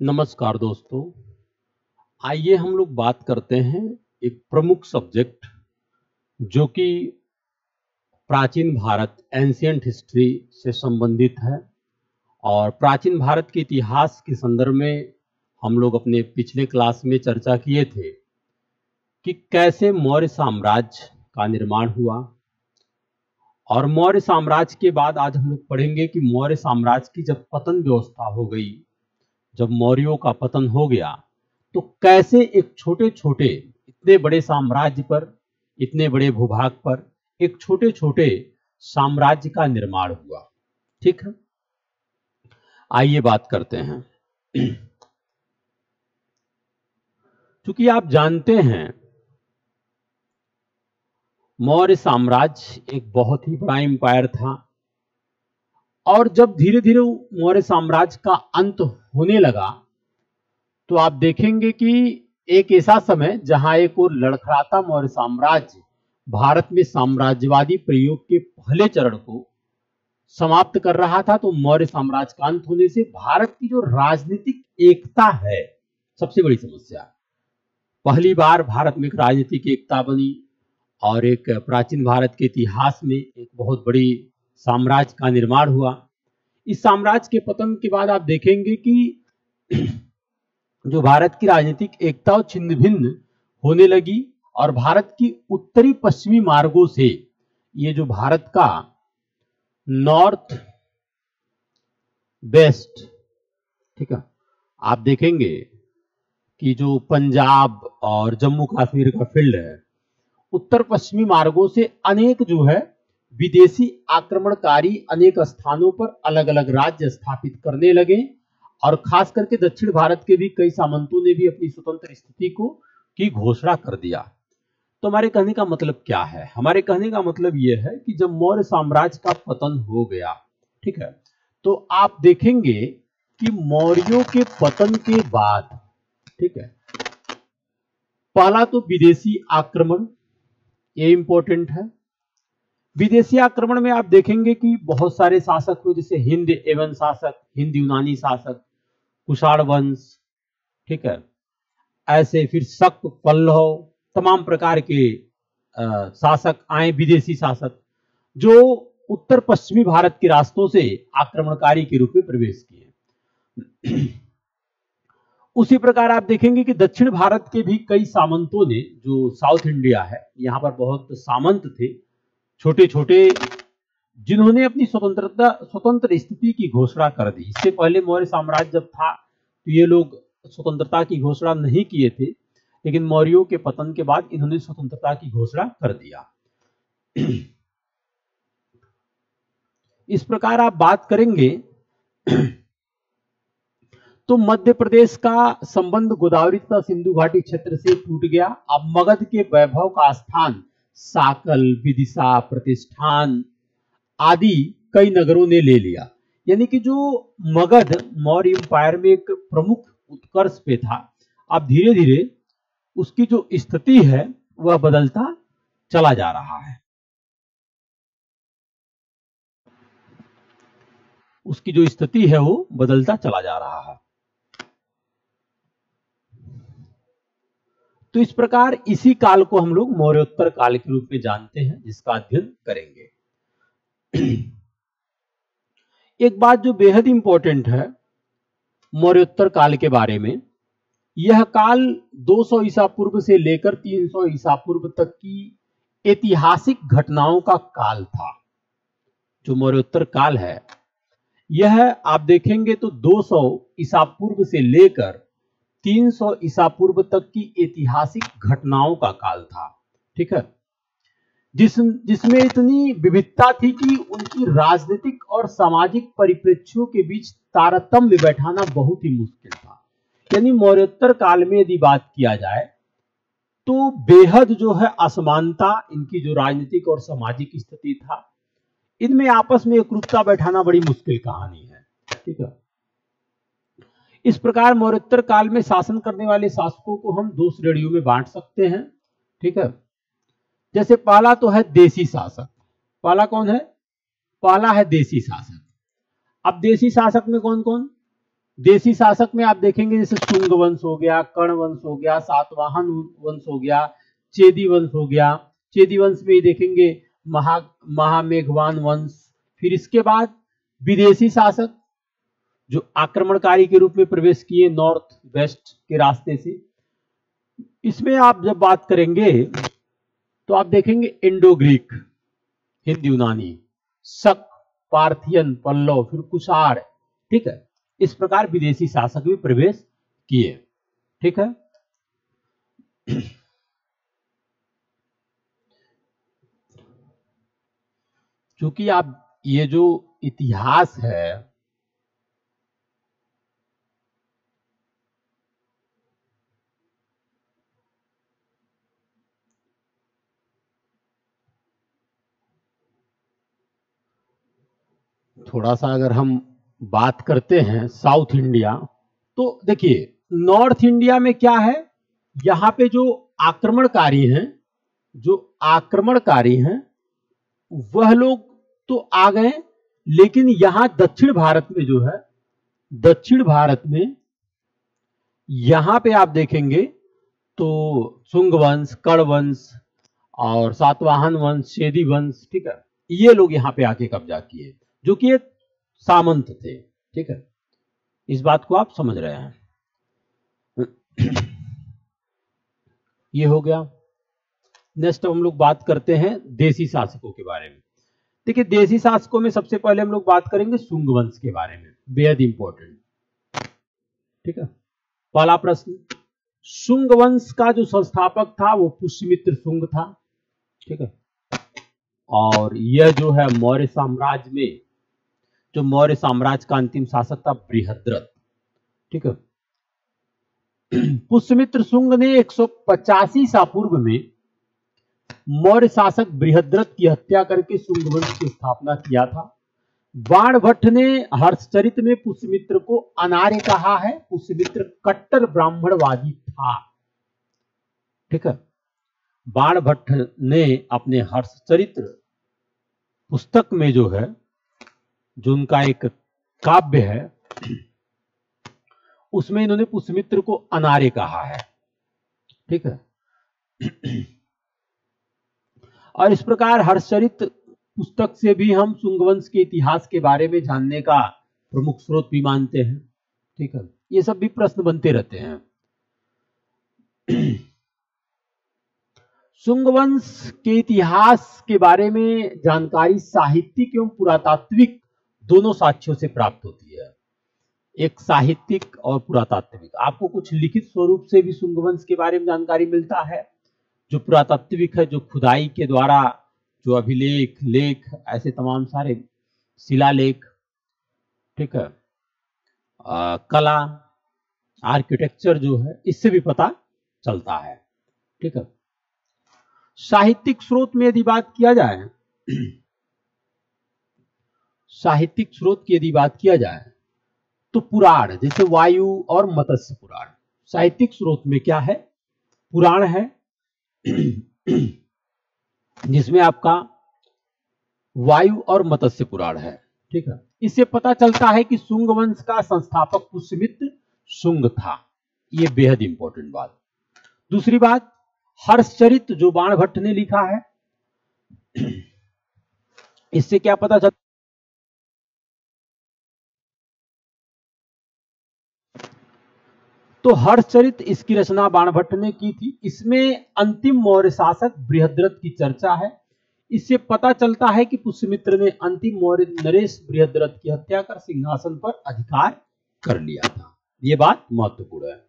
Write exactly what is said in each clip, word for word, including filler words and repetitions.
नमस्कार दोस्तों। आइए हम लोग बात करते हैं एक प्रमुख सब्जेक्ट जो कि प्राचीन भारत एंशिएंट हिस्ट्री से संबंधित है। और प्राचीन भारत के इतिहास के संदर्भ में हम लोग अपने पिछले क्लास में चर्चा किए थे कि कैसे मौर्य साम्राज्य का निर्माण हुआ। और मौर्य साम्राज्य के बाद आज हम लोग पढ़ेंगे कि मौर्य साम्राज्य की जब पतन व्यवस्था हो गई, जब मौर्यों का पतन हो गया, तो कैसे एक छोटे छोटे इतने बड़े साम्राज्य पर, इतने बड़े भूभाग पर एक छोटे छोटे साम्राज्य का निर्माण हुआ। ठीक है, आइए बात करते हैं। क्योंकि आप जानते हैं मौर्य साम्राज्य एक बहुत ही बड़ा एम्पायर था, और जब धीरे धीरे मौर्य साम्राज्य का अंत होने लगा तो आप देखेंगे कि एक ऐसा समय जहां एक और लड़खड़ाता मौर्य साम्राज्य भारत में साम्राज्यवादी प्रयोग के पहले चरण को समाप्त कर रहा था। तो मौर्य साम्राज्य का अंत होने से भारत की जो राजनीतिक एकता है, सबसे बड़ी समस्या, पहली बार भारत में एक राजनीतिक एकता बनी और एक प्राचीन भारत के इतिहास में एक बहुत बड़ी साम्राज्य का निर्माण हुआ। इस साम्राज्य के पतन के बाद आप देखेंगे कि जो भारत की राजनीतिक एकता छिन्न भिन्न होने लगी और भारत की उत्तरी पश्चिमी मार्गों से ये जो भारत का नॉर्थ वेस्ट, ठीक है, आप देखेंगे कि जो पंजाब और जम्मू कश्मीर का फील्ड है, उत्तर पश्चिमी मार्गों से अनेक जो है विदेशी आक्रमणकारी अनेक स्थानों पर अलग अलग राज्य स्थापित करने लगे। और खास करके दक्षिण भारत के भी कई सामंतों ने भी अपनी स्वतंत्र स्थिति को की घोषणा कर दिया। तो हमारे कहने का मतलब क्या है? हमारे कहने का मतलब यह है कि जब मौर्य साम्राज्य का पतन हो गया, ठीक है, तो आप देखेंगे कि मौर्यों के पतन के बाद, ठीक है, पहला तो विदेशी आक्रमण, ये इंपॉर्टेंट है। विदेशी आक्रमण में आप देखेंगे कि बहुत सारे शासक हुए, जैसे हिंद एवं शासक, हिंद यूनानी शासक, कुषाण वंश, ठीक है, ऐसे फिर शक, पल्लव, तमाम प्रकार के आ, शासक आए, विदेशी शासक, जो उत्तर पश्चिमी भारत के रास्तों से आक्रमणकारी के रूप में प्रवेश किए। उसी प्रकार आप देखेंगे कि दक्षिण भारत के भी कई सामंतों ने, जो साउथ इंडिया है, यहाँ पर बहुत सामंत थे छोटे छोटे, जिन्होंने अपनी स्वतंत्रता स्वतंत्र स्थिति की घोषणा कर दी। इससे पहले मौर्य साम्राज्य जब था तो ये लोग स्वतंत्रता की घोषणा नहीं किए थे, लेकिन मौर्यों के पतन के बाद इन्होंने स्वतंत्रता की घोषणा कर दिया। इस प्रकार आप बात करेंगे तो मध्य प्रदेश का संबंध गोदावरी तथा सिंधु घाटी क्षेत्र से टूट गया। अब मगध के वैभव का स्थान साकल, विदिशा, प्रतिष्ठान आदि कई नगरों ने ले लिया। यानी कि जो मगध मौर्य एम्पायर में एक प्रमुख उत्कर्ष पे था, अब धीरे धीरे उसकी जो स्थिति है वह बदलता चला जा रहा है। उसकी जो स्थिति है वो बदलता चला जा रहा है। तो इस प्रकार इसी काल को हम लोग मौर्योत्तर काल के रूप में जानते हैं, जिसका अध्ययन करेंगे। एक बात जो बेहद इंपॉर्टेंट है मौर्योत्तर काल के बारे में, यह काल दो सौ ईसा पूर्व से लेकर तीन सौ ईसा पूर्व तक की ऐतिहासिक घटनाओं का काल था। जो मौर्योत्तर काल है, यह आप देखेंगे तो दो सौ ईसा पूर्व से लेकर तीन सौ ईसा पूर्व तक की ऐतिहासिक घटनाओं का काल था। ठीक है, जिस जिसमें इतनी विविधता थी कि उनकी राजनीतिक और सामाजिक परिप्रेक्ष्यों के बीच तारतम्य बैठाना बहुत ही मुश्किल था। यानी मौर्योत्तर काल में यदि बात किया जाए तो बेहद जो है असमानता, इनकी जो राजनीतिक और सामाजिक स्थिति था, इनमें आपस में एकरूपता बैठाना बड़ी मुश्किल कहानी है। ठीक है, इस प्रकार मौर्योत्तर काल में शासन करने वाले शासकों को हम दो श्रेणियों में बांट सकते हैं। ठीक है, जैसे पहला तो है देशी शासक। पहला कौन है? पहला है देशी शासक। अब देशी शासक में कौन कौन? देसी शासक में आप देखेंगे जैसे शुंग वंश हो गया, कर्ण वंश हो गया, सातवाहन वंश हो गया, चेदी वंश हो गया। चेदी वंश में ही देखेंगे महा महामेघवान वंश। फिर इसके बाद विदेशी शासक जो आक्रमणकारी के रूप में प्रवेश किए नॉर्थ वेस्ट के रास्ते से। इसमें आप जब बात करेंगे तो आप देखेंगे इंडो ग्रीक, हिंद यूनानी, शक, पार्थियन, पल्लव, फिर कुषाण। ठीक है, इस प्रकार विदेशी शासक भी प्रवेश किए। ठीक है, क्योंकि आप ये जो इतिहास है थोड़ा सा अगर हम बात करते हैं साउथ इंडिया, तो देखिए नॉर्थ इंडिया में क्या है, यहां पे जो आक्रमणकारी हैं जो आक्रमणकारी हैं वह लोग तो आ गए, लेकिन यहां दक्षिण भारत में जो है, दक्षिण भारत में यहां पे आप देखेंगे तो शुंग वंश, कर्ण वंश और सातवाहन वंश, चेदी वंश, ठीक है, ये लोग यहां पे आके कब्जा किए, जो कि एक सामंत थे। ठीक है, इस बात को आप समझ रहे हैं। ये हो गया। नेक्स्ट हम लोग बात करते हैं देसी शासकों के बारे में। देखिए देसी शासकों में सबसे पहले हम लोग बात करेंगे शुंग वंश के बारे में, बेहद इंपॉर्टेंट। ठीक है, पहला प्रश्न, शुंग वंश का जो संस्थापक था वो पुष्यमित्र शुंग था। ठीक है, और यह जो है मौर्य साम्राज्य में, जो मौर्य साम्राज्य का अंतिम शासक था बृहद्रथ। ठीक है, पुष्यमित्र शुंग ने एक सौ पचासी ईसा पूर्व में मौर्य शासक बृहद्रथ की हत्या करके शुंग वंश की स्थापना किया था। बाणभट्ट ने हर्षचरित में पुष्यमित्र को अनार्य कहा है। पुष्यमित्र कट्टर ब्राह्मणवादी था। ठीक है, बाणभट्ट ने अपने हर्षचरित्र पुस्तक में जो है, जो उनका एक काव्य है, उसमें इन्होंने पुष्यमित्र को अनार्य कहा है। ठीक है, और इस प्रकार हर्षचरित पुस्तक से भी हम शुंग वंश के इतिहास के बारे में जानने का प्रमुख स्रोत भी मानते हैं। ठीक है, ये सब भी प्रश्न बनते रहते हैं। शुंग वंश के इतिहास के बारे में जानकारी साहित्यिक एवं पुरातात्विक दोनों साक्ष्यों से प्राप्त होती है। एक साहित्यिक और पुरातात्विक, आपको कुछ लिखित स्वरूप से भी शुंग वंश के बारे में जानकारी मिलता है। जो पुरातात्विक है, जो खुदाई के द्वारा जो अभिलेख, लेख, ऐसे तमाम सारे शिलालेख, ठीक है, आ, कला, आर्किटेक्चर जो है, इससे भी पता चलता है। ठीक है, साहित्यिक स्रोत में यदि बात किया जाए, साहित्यिक स्रोत की यदि बात किया जाए तो पुराण, जैसे वायु और मत्स्य पुराण, साहित्यिक स्रोत में क्या है, पुराण है, जिसमें आपका वायु और मत्स्य पुराण है। ठीक है, इससे पता चलता है कि शुंग वंश का संस्थापक पुष्यमित्र शुंग था। यह बेहद इंपॉर्टेंट बात। दूसरी बात, हर्षचरित जो बाणभट्ट ने लिखा है, इससे क्या पता चलता, तो हर्षचरित इसकी रचना बाणभट्ट ने की थी। इसमें अंतिम मौर्य शासक बृहद्रथ की चर्चा है। इससे पता चलता है कि पुष्यमित्र ने अंतिम मौर्य नरेश बृहद्रथ की हत्या कर सिंहासन पर अधिकार कर लिया था। यह बात महत्वपूर्ण है।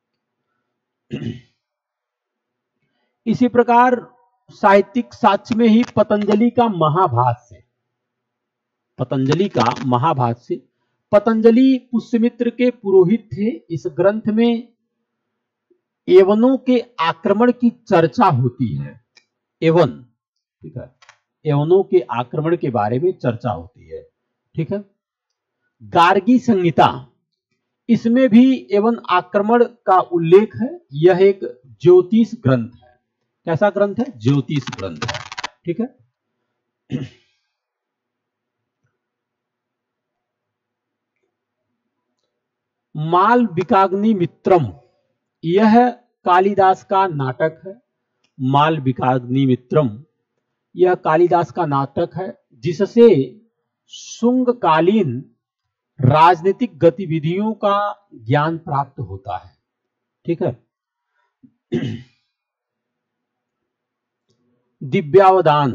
इसी प्रकार साहित्यिक साक्ष्य में ही पतंजलि का महाभाष्य, पतंजलि का महाभाष्य, पतंजलि पुष्यमित्र के पुरोहित थे। इस ग्रंथ में एवनों के आक्रमण की चर्चा होती है। एवन, ठीक है, एवनों के आक्रमण के बारे में चर्चा होती है। ठीक है, गार्गी संहिता, इसमें भी एवन आक्रमण का उल्लेख है। यह एक ज्योतिष ग्रंथ है। कैसा ग्रंथ है? ज्योतिष ग्रंथ है। ठीक है, मालविकाग्निमित्रम, यह कालिदास का नाटक है। मालविकाग्निमित्रम यह कालिदास का नाटक है, जिससे शुंगकालीन राजनीतिक गतिविधियों का ज्ञान प्राप्त होता है। ठीक है। दिव्यावदान,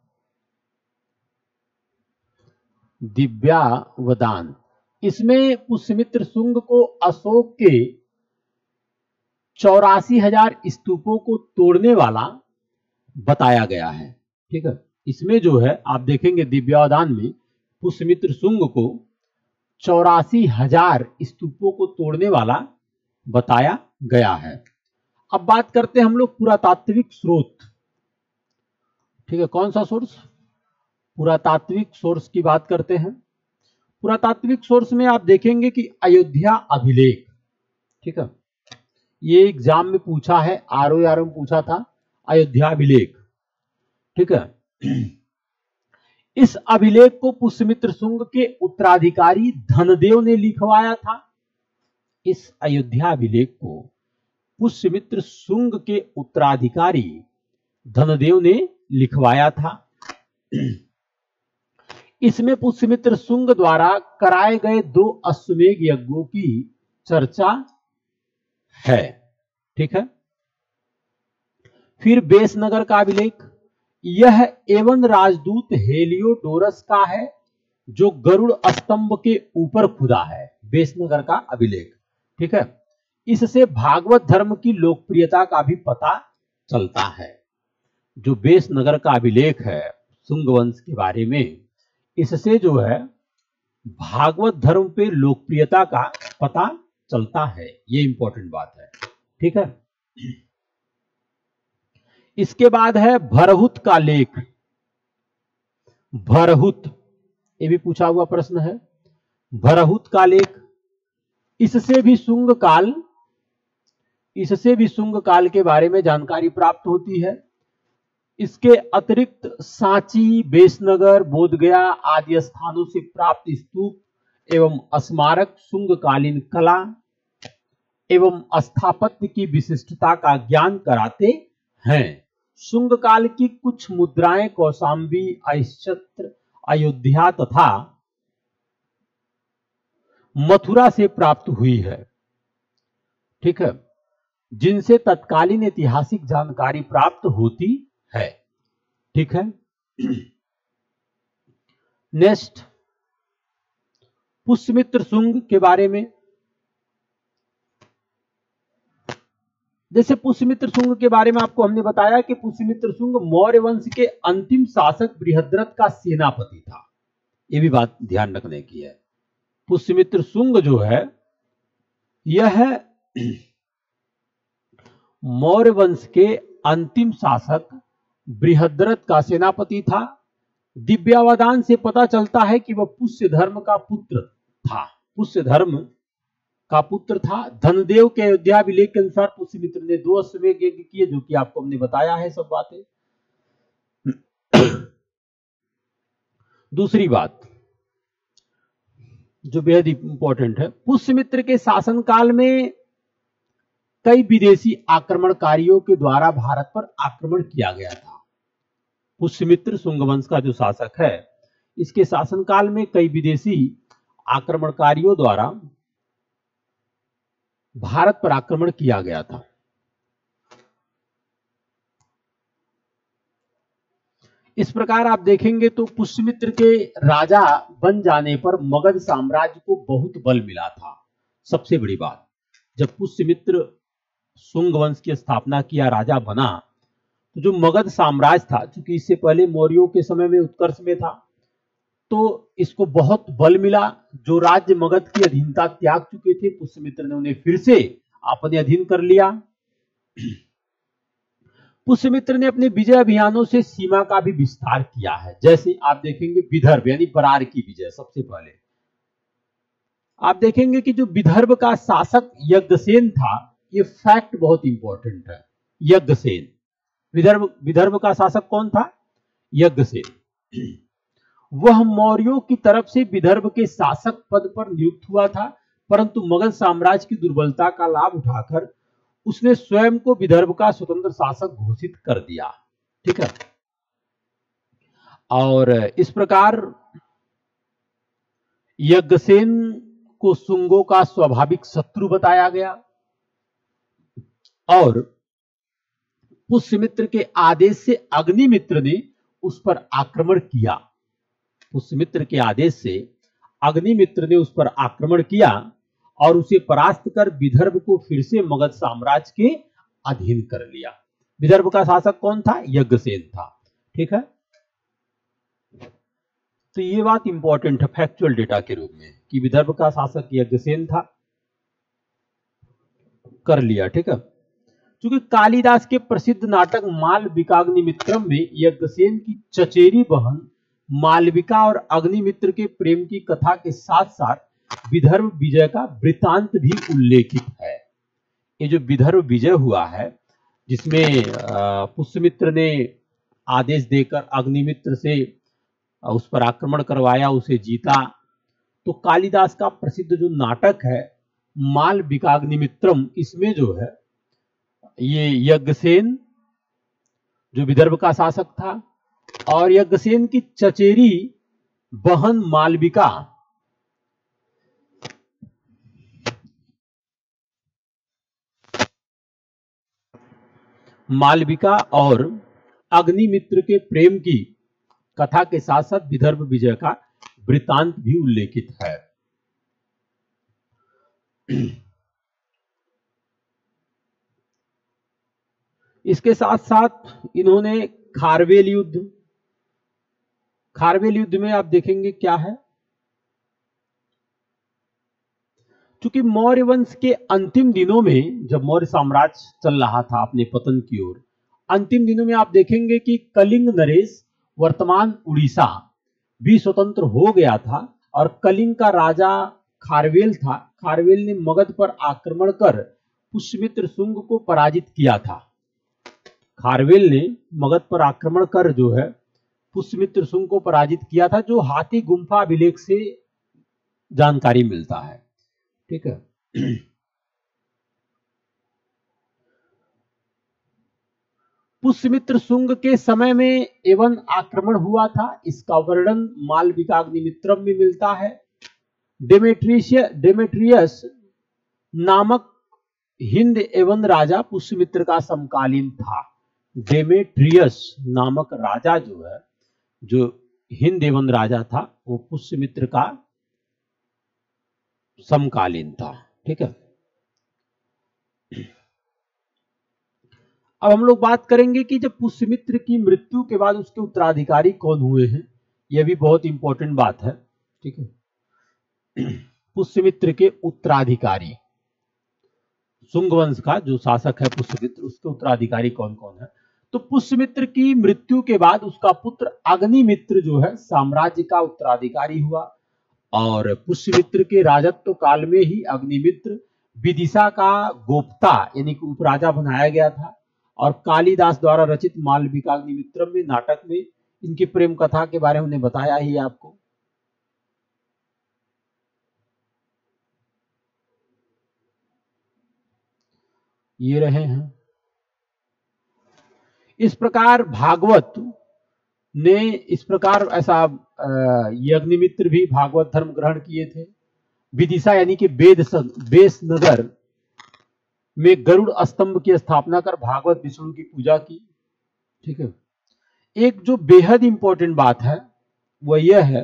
दिव्यावदान इसमें पुष्यमित्र शुंग को अशोक के चौरासी हजार स्तूपों को तोड़ने वाला बताया गया है। ठीक है। इसमें जो है आप देखेंगे दिव्यावदान में पुष्यमित्र शुंग को चौरासी हजार स्तूपों को तोड़ने वाला बताया गया है। अब बात करते हैं हम लोग पुरातात्विक स्रोत। ठीक है। कौन सा सोर्स? पुरातात्विक सोर्स की बात करते हैं। पुरातात्विक सोर्स में आप देखेंगे कि अयोध्या अभिलेख। ठीक है। ये एग्जाम में पूछा है, आरओआर में पूछा था अयोध्या अभिलेख। ठीक है। इस अभिलेख को पुष्यमित्र शुंग के उत्तराधिकारी धनदेव ने लिखवाया था। इस अयोध्या अभिलेख को पुष्यमित्र शुंग के उत्तराधिकारी धनदेव ने लिखवाया था। इसमें पुष्यमित्र शुंग द्वारा कराए गए दो अश्वमेध यज्ञों की चर्चा है। ठीक है। फिर बेसनगर का अभिलेख, यह एवं राजदूत हेलियोडोरस का है, जो गरुड़ स्तंभ के ऊपर खुदा है। बेसनगर का अभिलेख। ठीक है। इससे भागवत धर्म की लोकप्रियता का भी पता चलता है। जो बेसनगर का अभिलेख है शुंग वंश के बारे में, इससे जो है भागवत धर्म पे लोकप्रियता का पता चलता है। ये इंपॉर्टेंट बात है। ठीक है। इसके बाद है भरहुत का लेख। भरहुत, ये भी पूछा हुआ प्रश्न है। भरहुत का लेख, इससे भी शुंग काल इससे भी शुंग काल के बारे में जानकारी प्राप्त होती है। इसके अतिरिक्त सांची, बेसनगर, बोधगया आदि स्थानों से प्राप्त स्तूप एवं स्मारक शुंगकालीन कला एवं स्थापत्य की विशिष्टता का ज्ञान कराते हैं। शुंग काल की कुछ मुद्राएं कौशांबी, अहिच्छत्र, अयोध्या तथा मथुरा से प्राप्त हुई है। ठीक है। जिनसे तत्कालीन ऐतिहासिक जानकारी प्राप्त होती है। ठीक है। नेक्स्ट, पुष्यमित्र शुंग के बारे में। जैसे पुष्यमित्र शुंग के बारे में आपको हमने बताया कि पुष्यमित्र शुंग मौर्य वंश के अंतिम शासक बृहद्रथ का सेनापति था। यह भी बात ध्यान रखने की है। पुष्यमित्र शुंग जो है यह मौर्य वंश के अंतिम शासक बृहद्रथ का सेनापति था। दिव्यावदान से पता चलता है कि वह पुष्य धर्म का पुत्र था। पुष्य धर्म का पुत्र था। धनदेव के अयोध्या अभिलेख के अनुसार पुष्यमित्र ने दो अश्वमेध यज्ञ किए, जो कि आपको हमने बताया है सब बातें। दूसरी बात जो बेहद इंपॉर्टेंट है, पुष्यमित्र के शासनकाल में कई विदेशी आक्रमणकारियों के द्वारा भारत पर आक्रमण किया गया था। पुष्यमित्र शुंग वंश का जो शासक है, इसके शासनकाल में कई विदेशी आक्रमणकारियों द्वारा भारत पर आक्रमण किया गया था। इस प्रकार आप देखेंगे तो पुष्यमित्र के राजा बन जाने पर मगध साम्राज्य को बहुत बल मिला था। सबसे बड़ी बात, जब पुष्यमित्र शुंग वंश की स्थापना किया, राजा बना, तो जो मगध साम्राज्य था, क्योंकि इससे पहले मौर्यों के समय में उत्कर्ष में था, तो इसको बहुत बल मिला। जो राज्य मगध की अधीनता त्याग चुके थे, पुष्यमित्र ने उन्हें फिर से अपने अधीन कर लिया। पुष्यमित्र ने अपने विजय अभियानों से सीमा का भी विस्तार किया है। जैसे आप देखेंगे विदर्भ यानी बरार की विजय। सबसे पहले आप देखेंगे कि जो विदर्भ का शासक यज्ञसेन था, ये फैक्ट बहुत इंपॉर्टेंट है। यज्ञसेन, विदर्भ विदर्भ का शासक कौन था? यज्ञसेन। वह मौर्यों की तरफ से विदर्भ के शासक पद पर नियुक्त हुआ था। परंतु मगध साम्राज्य की दुर्बलता का लाभ उठाकर उसने स्वयं को विदर्भ का स्वतंत्र शासक घोषित कर दिया। ठीक है, और इस प्रकार यज्ञसेन को शुंगों का स्वाभाविक शत्रु बताया गया और पुष्यमित्र के आदेश से अग्निमित्र ने उस पर आक्रमण किया। पुष्यमित्र के आदेश से अग्निमित्र ने उस पर आक्रमण किया और उसे परास्त कर विदर्भ को फिर से मगध साम्राज्य के अधीन कर लिया। विदर्भ का शासक कौन था? यज्ञसेन था। ठीक है, तो ये बात इंपॉर्टेंट है फैक्चुअल डेटा के रूप में कि विदर्भ का शासक यज्ञसेन था, कर लिया। ठीक है, क्योंकि कालिदास के प्रसिद्ध नाटक मालविकाग्निमित्रम में यज्ञसेन की चचेरी बहन मालविका और अग्निमित्र के प्रेम की कथा के साथ साथ विदर्भ विजय का वृतांत भी उल्लेखित है। ये जो विदर्भ विजय हुआ है जिसमें पुष्यमित्र ने आदेश देकर अग्निमित्र से उस पर आक्रमण करवाया, उसे जीता, तो कालिदास का प्रसिद्ध जो नाटक है मालविकाग्निमित्रम, इसमें जो है ये यज्ञसेन जो विदर्भ का शासक था और यज्ञसेन की चचेरी बहन मालविका मालविका और अग्निमित्र के प्रेम की कथा के साथ साथ विदर्भ विजय का वृतांत भी उल्लेखित है। इसके साथ साथ इन्होंने खारवेल युद्ध, खारवेल युद्ध में आप देखेंगे क्या है, क्योंकि मौर्य वंश के अंतिम दिनों में जब मौर्य साम्राज्य चल रहा था अपने पतन की ओर, अंतिम दिनों में आप देखेंगे कि कलिंग नरेश वर्तमान उड़ीसा भी स्वतंत्र हो गया था और कलिंग का राजा खारवेल था। खारवेल ने मगध पर आक्रमण कर पुष्यमित्र शुंग को पराजित किया था। खारवेल ने मगध पर आक्रमण कर जो है पुष्यमित्र शुंग को पराजित किया था, जो हाथी गुम्फा अभिलेख से जानकारी मिलता है। ठीक है, पुष्यमित्र शुंग के समय में एवं आक्रमण हुआ था, इसका वर्णन मालविकाग्निमित्रम में मिलता है। डेमेट्रियस डेमेट्रियस नामक हिंद एवं राजा पुष्यमित्र का समकालीन था। डेमेट्रियस नामक राजा जो है, जो हिंद एवं राजा था, वो पुष्यमित्र का समकालीन था। ठीक है, अब हम लोग बात करेंगे कि जब पुष्यमित्र की मृत्यु के बाद उसके उत्तराधिकारी कौन हुए हैं, यह भी बहुत इंपॉर्टेंट बात है। ठीक है, पुष्यमित्र के उत्तराधिकारी, शुंग वंश का जो शासक है पुष्यमित्र, उसके उत्तराधिकारी कौन कौन है। तो पुष्यमित्र की मृत्यु के बाद उसका पुत्र अग्निमित्र जो है साम्राज्य का उत्तराधिकारी हुआ और पुष्यमित्र के राजत्व काल में ही अग्निमित्र विदिशा का गोप्ता यानी कि उपराजा बनाया गया था और कालिदास द्वारा रचित मालविकाग्निमित्रम में नाटक में इनकी प्रेम कथा के बारे में हमने बताया ही आपको। ये रहे हैं। इस प्रकार भागवत ने इस प्रकार ऐसा अग्निमित्र भी भागवत धर्म ग्रहण किए थे। विदिशा यानी कि वेद बेस नगर में गरुड़ स्तंभ की स्थापना कर भागवत विष्णु की पूजा की। ठीक है, एक जो बेहद इंपॉर्टेंट बात है वह यह है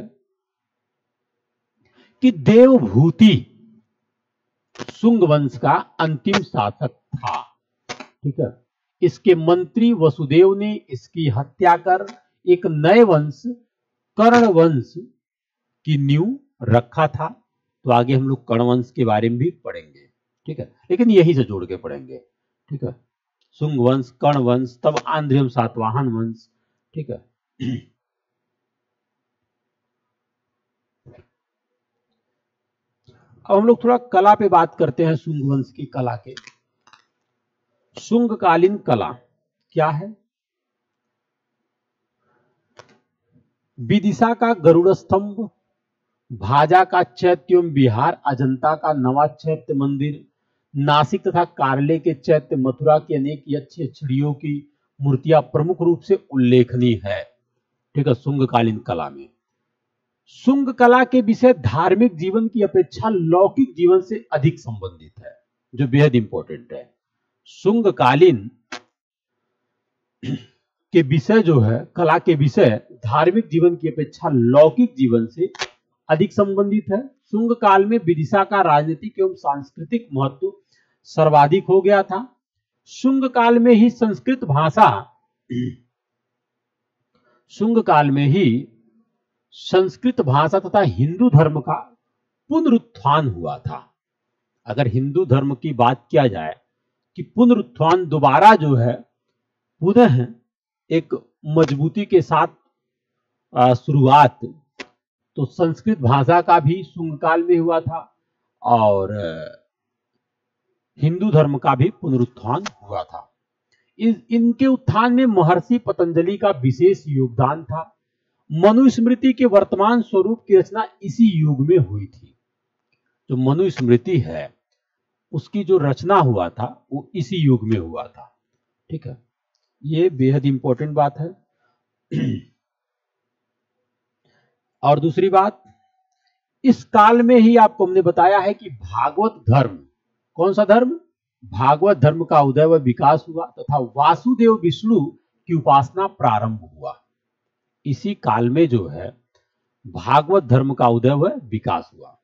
कि देवभूति शुंग वंश का अंतिम शासक था। ठीक है, इसके मंत्री वसुदेव ने इसकी हत्या कर एक नए वंश कर्ण वंश की नींव रखा था। तो आगे हम लोग कर्ण वंश के बारे में भी पढ़ेंगे। ठीक है, लेकिन यही से जोड़ के पढ़ेंगे। ठीक है, शुंग वंश, कर्ण वंश, तब आंध्रियम सातवाहन वंश। ठीक है, अब हम लोग थोड़ा कला पे बात करते हैं, शुंग वंश की कला के। शुंगकालीन कला क्या है? विदिशा का गरुड़ स्तंभ, भाजा का चैत्य एवं विहार, अजंता का नवा चैत्य मंदिर, नासिक तथा कार्ले के चैत्य, मथुरा की अनेक यक्ष यक्षिणियों की मूर्तियां प्रमुख रूप से उल्लेखनीय है। ठीक है, शुंगकालीन कला में शुंग कला के विषय धार्मिक जीवन की अपेक्षा लौकिक जीवन से अधिक संबंधित है, जो बेहद इंपॉर्टेंट है। शुंगकालीन के विषय जो है, कला के विषय धार्मिक जीवन की अपेक्षा लौकिक जीवन से अधिक संबंधित है। शुंग काल में विदिशा का राजनीतिक एवं सांस्कृतिक महत्व सर्वाधिक हो गया था। शुंग काल में ही संस्कृत भाषा शुंग काल में ही संस्कृत भाषा तथा हिंदू धर्म का पुनरुत्थान हुआ था। अगर हिंदू धर्म की बात किया जाए कि पुनरुत्थान दोबारा जो है पुनः एक मजबूती के साथ शुरुआत, तो संस्कृत भाषा का भी शुंग काल में हुआ था और हिंदू धर्म का भी पुनरुत्थान हुआ था। इस इनके उत्थान में महर्षि पतंजलि का विशेष योगदान था। मनुस्मृति के वर्तमान स्वरूप की रचना इसी युग में हुई थी। जो मनुस्मृति है उसकी जो रचना हुआ था वो इसी युग में हुआ था। ठीक है, ये बेहद इंपॉर्टेंट बात है। और दूसरी बात, इस काल में ही आपको हमने बताया है कि भागवत धर्म, कौन सा धर्म? भागवत धर्म का उदय व विकास हुआ तथा वासुदेव विष्णु की उपासना प्रारंभ हुआ। इसी काल में जो है भागवत धर्म का उदय व विकास हुआ।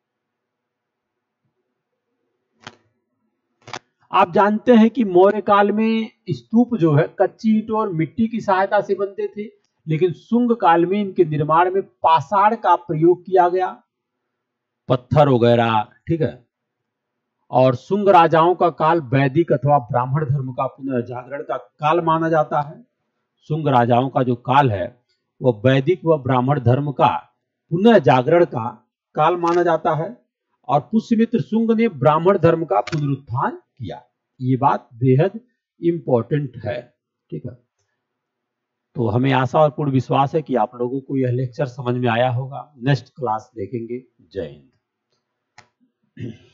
आप जानते हैं कि मौर्य काल में स्तूप जो है कच्ची ईंटों और मिट्टी की सहायता से बनते थे, लेकिन शुंग काल में इनके निर्माण में पाषाण का प्रयोग किया गया, पत्थर वगैरह। ठीक है, और शुंग राजाओं का काल वैदिक अथवा ब्राह्मण धर्म का पुनर्जागरण का काल माना जाता है। शुंग राजाओं का जो काल है वह वैदिक व ब्राह्मण धर्म का पुनर्जागरण का काल माना जाता है और पुष्यमित्र शुंग ने ब्राह्मण धर्म का पुनरुत्थान किया। ये बात बेहद इंपॉर्टेंट है। ठीक है, तो हमें आशा और पूर्ण विश्वास है कि आप लोगों को यह लेक्चर समझ में आया होगा। नेक्स्ट क्लास देखेंगे। जय हिंद।